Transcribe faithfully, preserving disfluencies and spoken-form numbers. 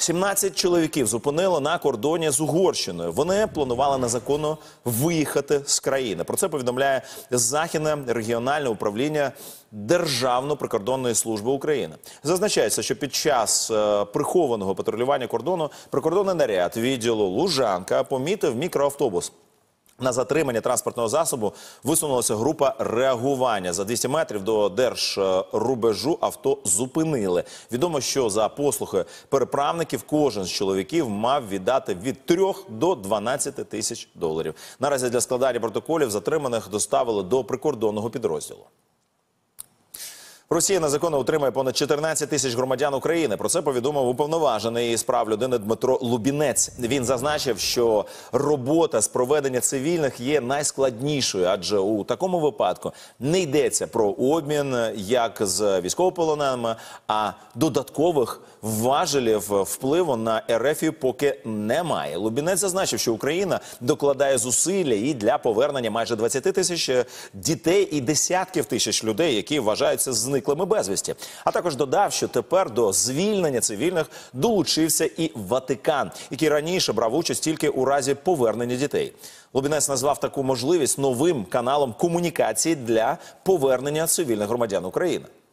сімнадцять чоловіків зупинили на кордоні з Угорщиною. Вони планували незаконно виїхати з країни. Про це повідомляє Західне регіональне управління Державної прикордонної служби України. Зазначається, що під час е, прихованого патрулювання кордону прикордонний наряд відділу Лужанка помітив мікроавтобус. На затримання транспортного засобу висунулася група реагування. За двісті метрів до держрубежу авто зупинили. Відомо, що за послуги переправників кожен з чоловіків мав віддати від трьох до дванадцяти тисяч доларів. Наразі для складання протоколів затриманих доставили до прикордонного підрозділу. Росія незаконно утримує понад чотирнадцять тисяч громадян України. Про це повідомив уповноважений з прав людини Дмитро Лубінець. Він зазначив, що робота з проведення цивільних є найскладнішою, адже у такому випадку не йдеться про обмін як з військовополоненими, а додаткових важелів впливу на РФ поки немає. Лубінець зазначив, що Україна докладає зусилля і для повернення майже двадцяти тисяч дітей і десятків тисяч людей, які вважаються зниклими безвісті. А також додав, що тепер до звільнення цивільних долучився і Ватикан, який раніше брав участь тільки у разі повернення дітей. Лубінець назвав таку можливість новим каналом комунікації для повернення цивільних громадян України.